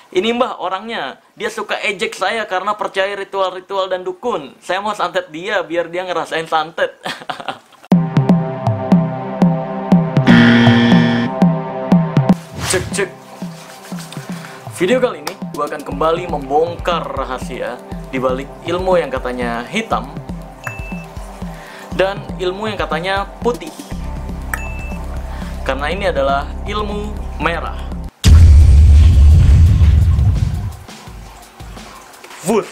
Ini mbah orangnya, dia suka ejek saya karena percaya ritual-ritual dan dukun. Saya mau santet dia biar dia ngerasain santet. Cek cek. Video kali ini gue akan kembali membongkar rahasia di balik ilmu yang katanya hitam dan ilmu yang katanya putih. Karena ini adalah ilmu merah. Wuh.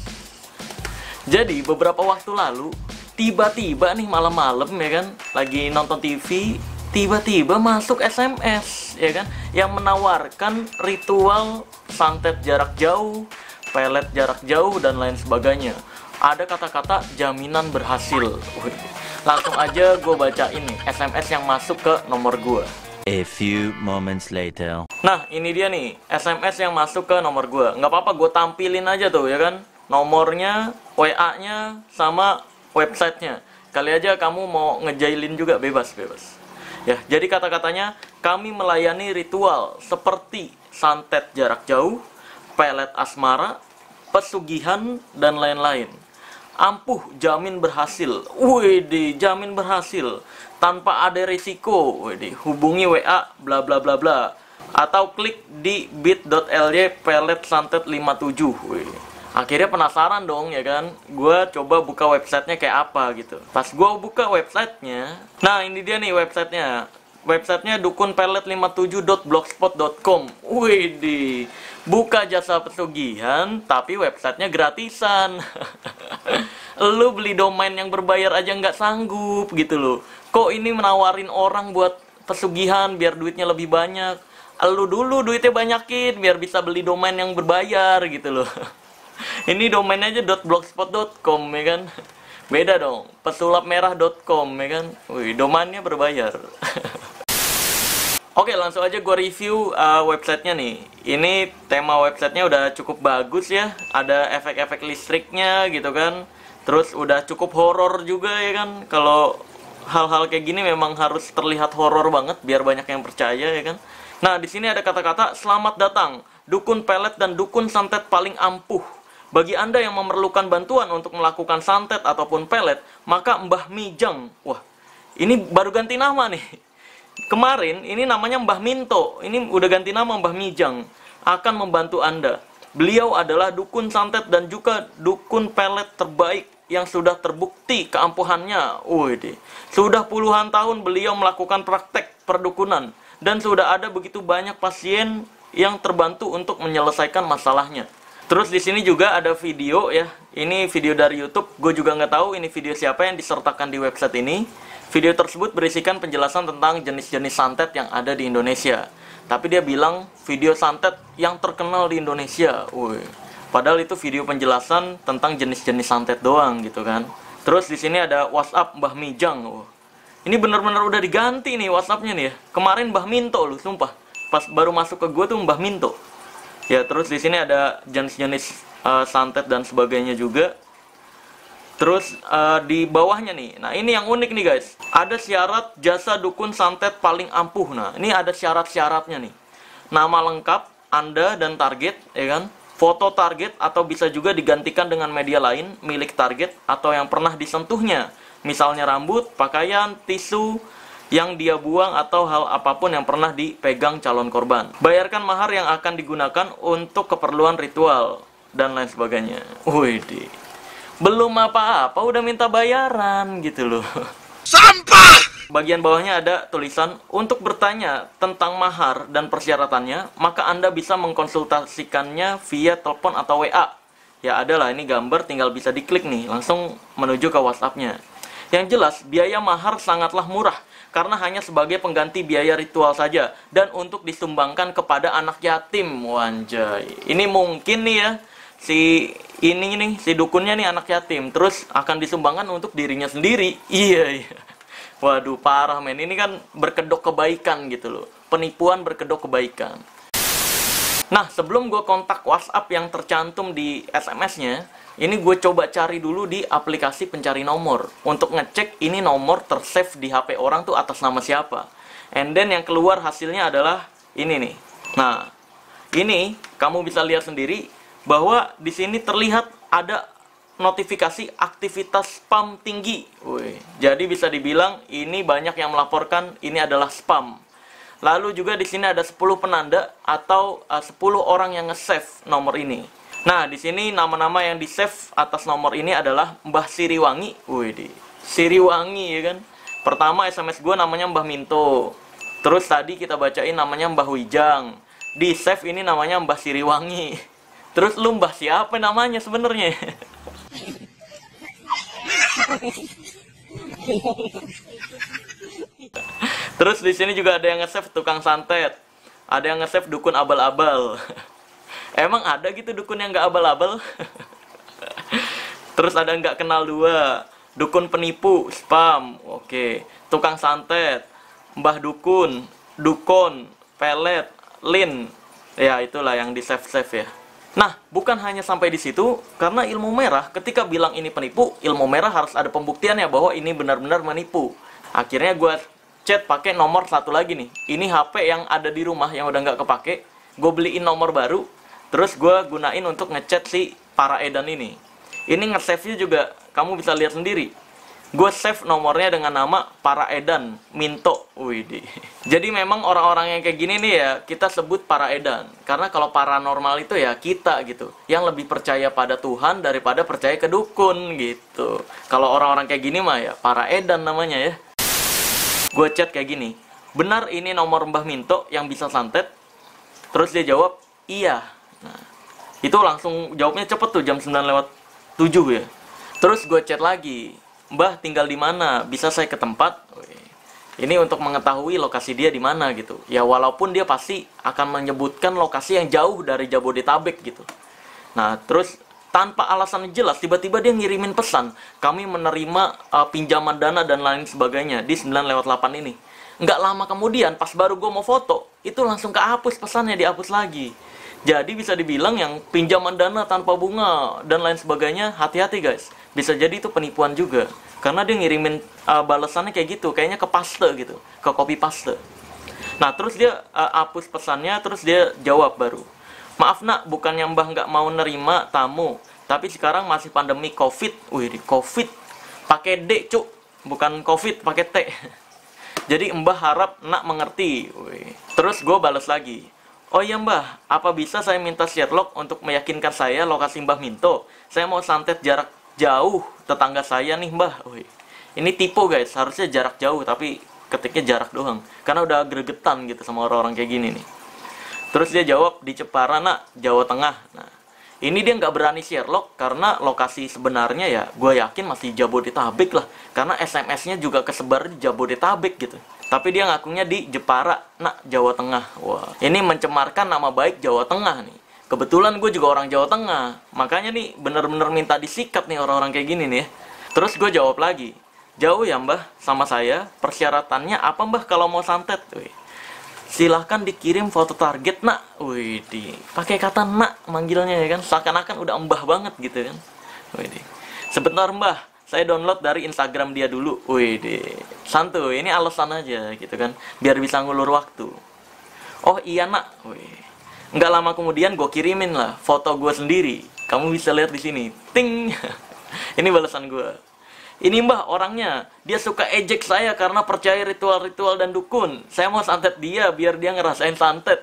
Jadi beberapa waktu lalu tiba-tiba nih malam-malam ya kan, lagi nonton TV, tiba-tiba masuk SMS ya kan, yang menawarkan ritual santet jarak jauh, pelet jarak jauh dan lain sebagainya. Ada kata-kata jaminan berhasil. Langsung aja gue baca ini SMS yang masuk ke nomor gue. A few moments later. Nah, ini dia nih SMS yang masuk ke nomor gue. Nggak apa-apa, gue tampilin aja tuh ya kan, nomornya, WA-nya, sama websitenya. Kali aja kamu mau ngejailin juga, bebas. Ya, jadi kata-katanya, kami melayani ritual seperti santet jarak jauh, pelet asmara, pesugihan, dan lain-lain. Ampuh jamin berhasil. Widih, jamin berhasil tanpa ada risiko. Widih, hubungi WA bla bla bla bla atau klik di bit.ly pelet santet 57. Widih. Akhirnya penasaran dong ya kan, gue coba buka websitenya kayak apa gitu. Pas gue buka websitenya, nah ini dia nih websitenya. Websitenya dukunpelet57.blogspot.com. Widih, buka jasa pesugihan tapi websitenya gratisan. Lu beli domain yang berbayar aja nggak sanggup gitu loh. Kok ini menawarin orang buat pesugihan biar duitnya lebih banyak? Lu dulu duitnya banyakin biar bisa beli domain yang berbayar gitu loh. Ini domain aja .blogspot.com ya kan. Beda dong, pesulapmerah.com ya kan. Wih, domainnya berbayar. Oke, langsung aja gue review websitenya nih. Ini tema websitenya udah cukup bagus ya. Ada efek-efek listriknya gitu kan. Terus udah cukup horor juga ya kan. Kalau hal-hal kayak gini memang harus terlihat horor banget biar banyak yang percaya ya kan. Nah, di sini ada kata-kata selamat datang, dukun pelet dan dukun santet paling ampuh. Bagi Anda yang memerlukan bantuan untuk melakukan santet ataupun pelet, maka Mbah Mijang. Wah, ini baru ganti nama nih. Kemarin ini namanya Mbah Minto, ini udah ganti nama Mbah Mijang. Akan membantu Anda. Beliau adalah dukun santet dan juga dukun pelet terbaik yang sudah terbukti keampuhannya. Wih, sudah puluhan tahun beliau melakukan praktek perdukunan dan sudah ada begitu banyak pasien yang terbantu untuk menyelesaikan masalahnya. Terus di sini juga ada video ya. Ini video dari YouTube. Gue juga nggak tahu ini video siapa yang disertakan di website ini. Video tersebut berisikan penjelasan tentang jenis-jenis santet yang ada di Indonesia. Tapi dia bilang video santet yang terkenal di Indonesia. Wih. Padahal itu video penjelasan tentang jenis-jenis santet doang gitu kan. Terus di sini ada WhatsApp Mbah Mijang. Ini bener-bener udah diganti nih WhatsAppnya nih ya. Kemarin Mbah Minto loh, sumpah. Pas baru masuk ke gue tuh Mbah Minto. Ya, terus di sini ada jenis-jenis santet dan sebagainya juga. Terus di bawahnya nih, nah ini yang unik nih guys. Ada syarat jasa dukun santet paling ampuh. Nah, ini ada syarat-syaratnya nih. Nama lengkap, Anda dan target, ya kan? Foto target atau bisa juga digantikan dengan media lain milik target atau yang pernah disentuhnya. Misalnya rambut, pakaian, tisu yang dia buang atau hal apapun yang pernah dipegang calon korban. Bayarkan mahar yang akan digunakan untuk keperluan ritual dan lain sebagainya. Widih. Belum apa-apa udah minta bayaran gitu loh. Sampah! Bagian bawahnya ada tulisan untuk bertanya tentang mahar dan persyaratannya, maka Anda bisa mengkonsultasikannya via telepon atau WA. Ya adalah ini gambar, tinggal bisa diklik nih, langsung menuju ke WhatsApp-nya. Yang jelas, biaya mahar sangatlah murah karena hanya sebagai pengganti biaya ritual saja dan untuk disumbangkan kepada anak yatim. Wanjay. Ini mungkin nih ya, si dukunnya nih anak yatim, terus akan disumbangkan untuk dirinya sendiri. Iya. Waduh, parah men. Ini kan berkedok kebaikan gitu loh. Penipuan berkedok kebaikan. Nah, sebelum gue kontak WhatsApp yang tercantum di SMS-nya, ini gue coba cari dulu di aplikasi pencari nomor untuk ngecek ini nomor tersave di HP orang tuh atas nama siapa. And then yang keluar hasilnya adalah ini nih. Nah, Ini kamu bisa lihat sendiri bahwa di sini terlihat ada notifikasi aktivitas spam tinggi. Wih, jadi bisa dibilang ini banyak yang melaporkan ini adalah spam. Lalu juga di sini ada 10 penanda atau 10 orang yang nge-save nomor ini. Nah, di sini nama-nama yang di-save atas nomor ini adalah Mbah Siriwangi. Wih, Siriwangi ya kan. Pertama SMS gue namanya Mbah Minto. Terus tadi kita bacain namanya Mbah Wijang. Di save ini namanya Mbah Siriwangi. Terus lu Mbah siapa namanya sebenarnya? Terus di sini juga ada yang nge-save tukang santet. Ada yang nge-save dukun abal-abal. Emang ada gitu dukun yang nggak abal-abal? Terus ada nggak kenal dua. Dukun penipu, spam. Oke. Tukang santet. Mbah dukun, dukun, pelet, lin. Ya, itulah yang di save-save ya. Nah, bukan hanya sampai di situ, karena ilmu merah ketika bilang ini penipu, ilmu merah harus ada pembuktiannya bahwa ini benar-benar menipu. Akhirnya gue chat pakai nomor satu lagi nih. Ini HP yang ada di rumah yang udah nggak kepake. Gue beliin nomor baru, terus gue gunain untuk ngechat si para edan ini. Ini nge-save-nya juga kamu bisa lihat sendiri. Gue save nomornya dengan nama Para Edan Minto. Widih. Jadi memang orang-orang yang kayak gini nih ya kita sebut para edan. Karena kalau paranormal itu ya kita gitu, yang lebih percaya pada Tuhan daripada percaya ke dukun gitu. Kalau orang-orang kayak gini mah ya para edan namanya ya. Gue chat kayak gini, benar ini nomor Mbah Minto yang bisa santet? Terus dia jawab, iya. Nah, itu langsung jawabnya cepet tuh, jam 9:07 ya. Terus gue chat lagi, Mbah tinggal di mana? Bisa saya ke tempat? Ini untuk mengetahui lokasi dia di mana gitu. Ya walaupun dia pasti akan menyebutkan lokasi yang jauh dari Jabodetabek gitu. Nah terus tanpa alasan jelas tiba-tiba dia ngirimin pesan, kami menerima pinjaman dana dan lain sebagainya di 9/8 ini. Nggak lama kemudian pas baru gue mau foto, itu langsung kehapus pesannya, dihapus lagi. Jadi bisa dibilang yang pinjaman dana tanpa bunga dan lain sebagainya, hati-hati guys. Bisa jadi itu penipuan juga. Karena dia ngirimin balasannya kayak gitu, kayaknya ke paste gitu, ke copy paste. Nah terus dia hapus pesannya, terus dia jawab baru. Maaf nak, bukannya Mbah nggak mau nerima tamu, tapi sekarang masih pandemi COVID. Wih, di COVID pakai D cuk, bukan COVID pakai T. Jadi Mbah harap nak mengerti. Wih. Terus gue balas lagi. Oh iya Mbah, apa bisa saya minta Sherlock untuk meyakinkan saya lokasi Mbah Minto? Saya mau santet jarak jauh tetangga saya nih Mbah. Wih. Ini tipu guys, harusnya jarak jauh tapi ketiknya jarak doang. Karena udah gregetan gitu sama orang-orang kayak gini nih. Terus dia jawab di Jepara nak, Jawa Tengah. Nah, ini dia nggak berani Sherlock karena lokasi sebenarnya ya gue yakin masih Jabodetabek lah. Karena SMS-nya juga kesebar di Jabodetabek gitu. Tapi dia ngakunya di Jepara, nak, Jawa Tengah. Wah, ini mencemarkan nama baik Jawa Tengah nih. Kebetulan gue juga orang Jawa Tengah. Makanya nih bener-bener minta disikat nih orang-orang kayak gini nih ya. Terus gue jawab lagi, jauh ya Mbah sama saya, persyaratannya apa Mbah kalau mau santet? Wih. Silahkan dikirim foto target nak. Wih, pakai kata nak manggilnya ya kan, seakan-akan udah Mbah banget gitu kan. Wih, sebentar Mbah, saya download dari Instagram dia dulu. Wih, santuy, ini alasan aja gitu kan, biar bisa ngulur waktu. Oh iya nak. Wih. Nggak lama kemudian gue kirimin lah foto gue sendiri. Kamu bisa lihat di sini. Ting. Ini balasan gue. Ini Mbah orangnya, dia suka ejek saya karena percaya ritual-ritual dan dukun. Saya mau santet dia biar dia ngerasain santet.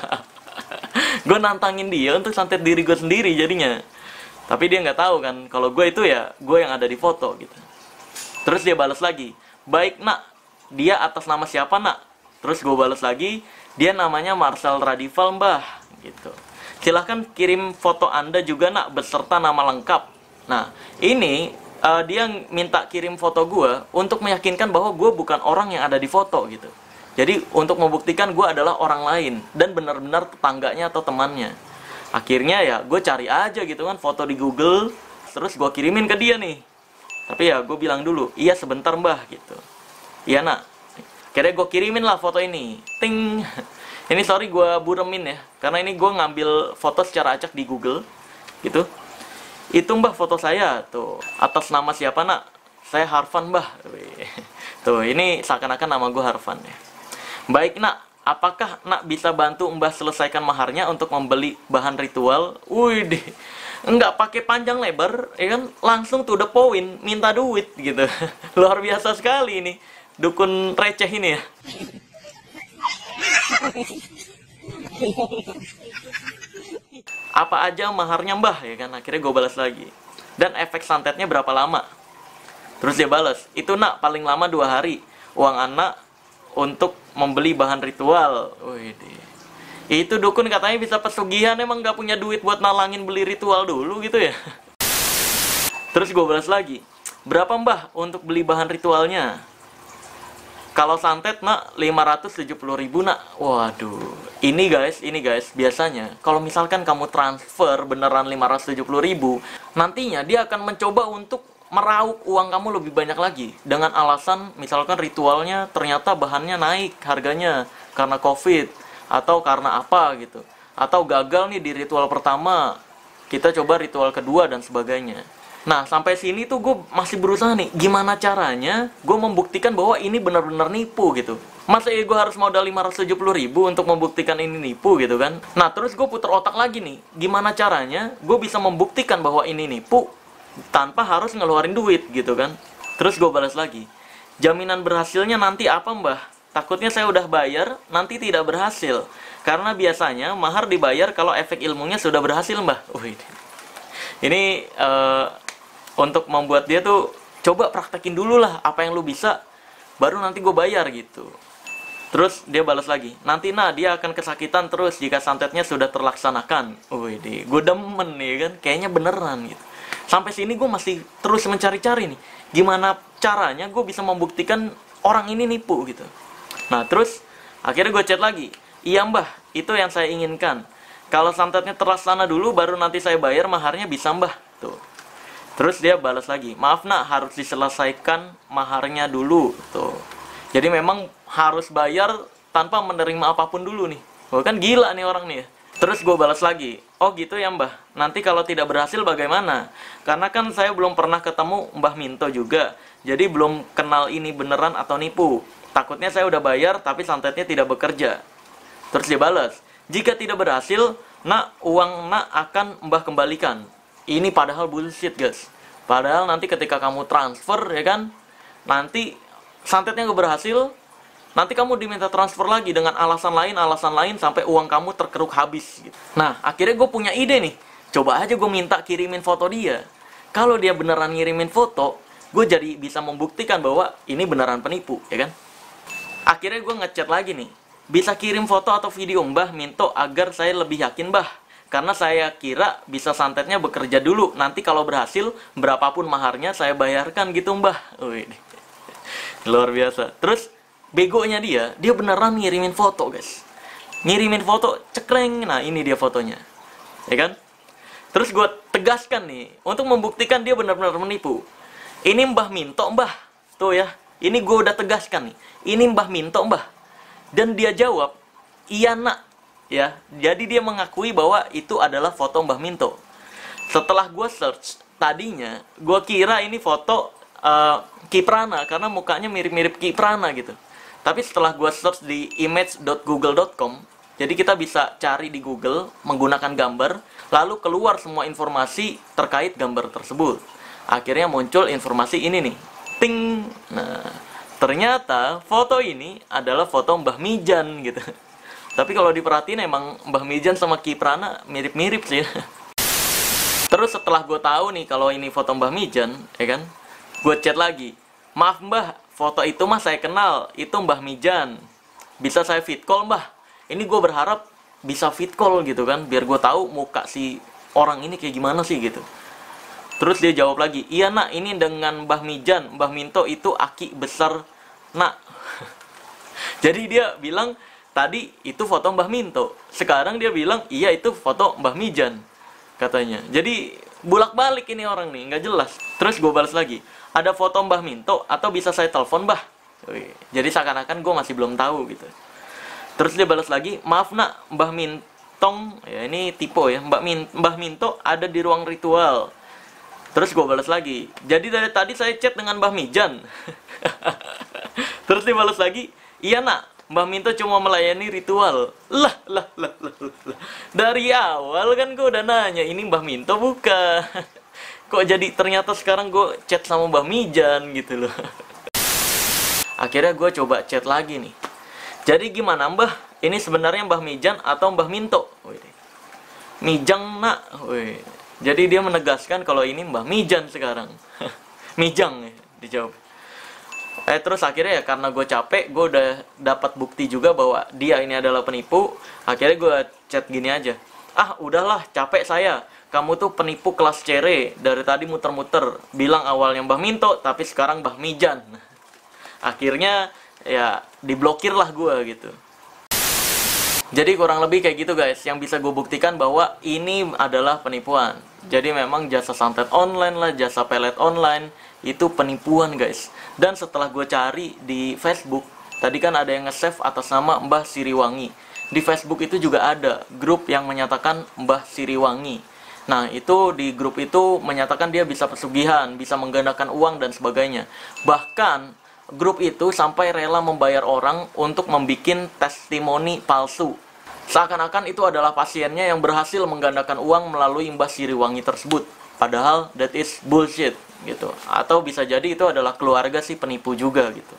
Gue nantangin dia untuk santet diri gue sendiri jadinya. Tapi dia nggak tahu kan kalau gue itu ya gue yang ada di foto gitu. Terus dia balas lagi, baik nak, dia atas nama siapa nak? Terus gue balas lagi, dia namanya Marcel Radival Mbah gitu. Silahkan kirim foto Anda juga nak beserta nama lengkap. Nah ini dia minta kirim foto gue untuk meyakinkan bahwa gue bukan orang yang ada di foto gitu. Jadi untuk membuktikan gue adalah orang lain dan benar-benar tetangganya atau temannya. Akhirnya ya gue cari aja gitu kan foto di Google, terus gue kirimin ke dia nih. Tapi ya gue bilang dulu, iya sebentar Mbah gitu. Iya nak. Kira gue kirimin lah foto ini. Ting. Ini sorry gue buremin ya, karena ini gue ngambil foto secara acak di Google gitu. Itu Mbah foto saya tuh, atas nama siapa nak? Saya Harfan Mbah. Tuh ini seakan-akan nama gue Harfan ya. Baik nak, apakah nak bisa bantu Mbah selesaikan maharnya untuk membeli bahan ritual? Wih deh, nggak pakai panjang lebar, ya kan? Langsung to the point, minta duit gitu. Luar biasa sekali ini, dukun receh ini ya. Apa aja maharnya Mbah, ya kan? Akhirnya gue balas lagi. Dan efek santetnya berapa lama? Terus dia balas, itu nak paling lama 2 hari. Uang anak untuk membeli bahan ritual. Wih, itu dukun katanya bisa pesugihan, emang gak punya duit buat nalangin beli ritual dulu gitu ya. Terus gue balas lagi, berapa Mbah untuk beli bahan ritualnya? Kalau santet nak 570.000 nak. Waduh, ini guys biasanya kalau misalkan kamu transfer beneran 570.000, nantinya dia akan mencoba untuk meraup uang kamu lebih banyak lagi dengan alasan misalkan ritualnya ternyata bahannya naik harganya karena COVID atau karena apa gitu, atau gagal nih di ritual pertama, kita coba ritual kedua dan sebagainya. Nah, sampai sini tuh gue masih berusaha nih, gimana caranya gue membuktikan bahwa ini benar-benar nipu gitu. Masa gue harus modal 570.000 untuk membuktikan ini nipu gitu kan. Nah, terus gue putar otak lagi nih, gimana caranya gue bisa membuktikan bahwa ini nipu tanpa harus ngeluarin duit gitu kan. Terus gue balas lagi, jaminan berhasilnya nanti apa Mbah? Takutnya saya udah bayar nanti tidak berhasil, karena biasanya mahar dibayar kalau efek ilmunya sudah berhasil Mbah. Wih, ini untuk membuat dia tuh coba praktekin dulu lah apa yang lu bisa, baru nanti gue bayar gitu. Terus dia balas lagi, nanti nah dia akan kesakitan terus jika santetnya sudah terlaksanakan. Wih, gue demen nih kan, kayaknya beneran gitu. Sampai sini gue masih terus mencari-cari nih, gimana caranya gue bisa membuktikan orang ini nipu gitu. Nah terus akhirnya gue chat lagi, iya Mbah, itu yang saya inginkan. Kalau santetnya terlaksana dulu baru nanti saya bayar maharnya bisa Mbah. Tuh. Terus dia balas lagi, maaf nak, harus diselesaikan maharnya dulu. Tuh. Jadi memang harus bayar tanpa menerima apapun dulu nih. Wah, kan gila nih orang nih ya. Terus gue balas lagi, oh gitu ya Mbah, nanti kalau tidak berhasil bagaimana? Karena kan saya belum pernah ketemu Mbah Minto juga, jadi belum kenal ini beneran atau nipu. Takutnya saya udah bayar tapi santetnya tidak bekerja. Terus dia balas, jika tidak berhasil, nak, uang nak akan Mbah kembalikan. Ini padahal bullshit guys. Padahal nanti ketika kamu transfer ya kan, nanti santetnya gak berhasil, nanti kamu diminta transfer lagi dengan alasan lain sampai uang kamu terkeruk habis gitu. Nah akhirnya gue punya ide nih, coba aja gue minta kirimin foto dia. Kalau dia beneran ngirimin foto, gue jadi bisa membuktikan bahwa ini beneran penipu ya kan. Akhirnya gue ngechat lagi nih, bisa kirim foto atau video Mbah Minto agar saya lebih yakin Mbah, karena saya kira bisa santetnya bekerja dulu, nanti kalau berhasil berapapun maharnya saya bayarkan gitu Mbah. Wih, luar biasa. Terus begonya dia beneran ngirimin foto guys, ngirimin foto cekleng. Nah ini dia fotonya ya kan. Terus gue tegaskan nih untuk membuktikan dia benar-benar menipu, ini Mbah Minto Mbah, tuh ya, ini gue udah tegaskan nih, ini Mbah Minto Mbah. Dan dia jawab iya nak ya, jadi dia mengakui bahwa itu adalah foto Mbah Minto. Setelah gue search, tadinya gue kira ini foto Kiprana karena mukanya mirip-mirip Kiprana gitu. Tapi setelah gue search di image.google.com, jadi kita bisa cari di Google menggunakan gambar, lalu keluar semua informasi terkait gambar tersebut. Akhirnya muncul informasi ini nih, ting. Nah, ternyata foto ini adalah foto Mbah Mijan gitu. Tapi kalau diperhatiin emang Mbah Mijan sama Kiprana mirip-mirip sih. Terus setelah gue tahu nih kalau ini foto Mbah Mijan, ya kan, gue chat lagi, maaf Mbah, foto itu mah saya kenal, itu Mbah Mijan. Bisa saya fit call Mbah? Ini gue berharap bisa fit call gitu kan, biar gue tahu muka si orang ini kayak gimana sih gitu. Terus dia jawab lagi, iya nak, ini dengan Mbah Mijan, Mbah Minto itu aki besar nak. Jadi dia bilang tadi itu foto Mbah Minto, sekarang dia bilang iya itu foto Mbah Mijan katanya. Jadi bulak-balik ini orang nih, nggak jelas. Terus gue balas lagi, ada foto Mbah Minto atau bisa saya telepon Mbah? Jadi seakan-akan gue masih belum tahu gitu. Terus dia balas lagi, maaf nak, Mbah Mintong, ya ini tipe ya, Mbah Minto ada di ruang ritual. Terus gue balas lagi, jadi dari tadi saya chat dengan Mbah Mijan. Terus dia balas lagi, iya nak, Mbah Minto cuma melayani ritual. Lah. Dari awal kan gue udah nanya, ini Mbah Minto bukan. Kok jadi ternyata sekarang gue chat sama Mbah Mijan gitu loh. Akhirnya gue coba chat lagi nih. Jadi gimana Mbah? Ini sebenarnya Mbah Mijan atau Mbah Minto? Mijang nak. Jadi dia menegaskan kalau ini Mbah Mijan sekarang. Mijang ya, dijawab. Terus akhirnya ya karena gue capek, gue udah dapat bukti juga bahwa dia ini adalah penipu. Akhirnya gue chat gini aja. Ah udahlah, capek saya. Kamu tuh penipu kelas cere. Dari tadi muter-muter. Bilang awalnya Mbah Minto, tapi sekarang Mbah Mijan. Akhirnya ya diblokir lah gue gitu. Jadi kurang lebih kayak gitu guys. Yang bisa gue buktikan bahwa ini adalah penipuan. Jadi memang jasa santet online lah, jasa pelet online, itu penipuan guys. Dan setelah gue cari di Facebook, tadi kan ada yang nge-save atas nama Mbah Siriwangi. Di Facebook itu juga ada grup yang menyatakan Mbah Siriwangi. Nah itu di grup itu menyatakan dia bisa pesugihan, bisa menggandakan uang dan sebagainya. Bahkan grup itu sampai rela membayar orang untuk membuat testimoni palsu. Seakan-akan itu adalah pasiennya yang berhasil menggandakan uang melalui Mbah Siriwangi tersebut. Padahal that is bullshit gitu. Atau bisa jadi itu adalah keluarga si penipu juga gitu.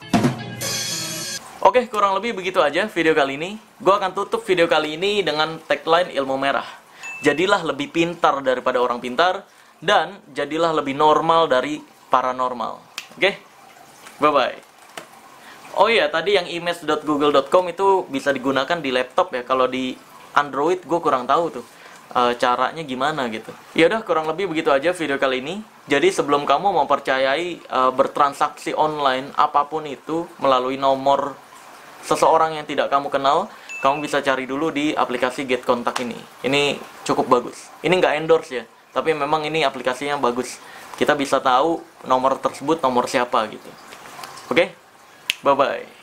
Oke, kurang lebih begitu aja video kali ini. Gue akan tutup video kali ini dengan tagline ilmu merah. Jadilah lebih pintar daripada orang pintar, dan jadilah lebih normal dari paranormal. Oke? Bye-bye. Oh iya, tadi yang image.google.com itu bisa digunakan di laptop ya. Kalau di Android gue kurang tahu tuh caranya gimana gitu. Ya udah, kurang lebih begitu aja video kali ini. Jadi sebelum kamu mempercayai bertransaksi online apapun itu melalui nomor seseorang yang tidak kamu kenal, kamu bisa cari dulu di aplikasi Get Contact ini. Ini cukup bagus. Ini nggak endorse ya, tapi memang ini aplikasinya bagus. Kita bisa tahu nomor tersebut nomor siapa gitu. Oke? Bye-bye.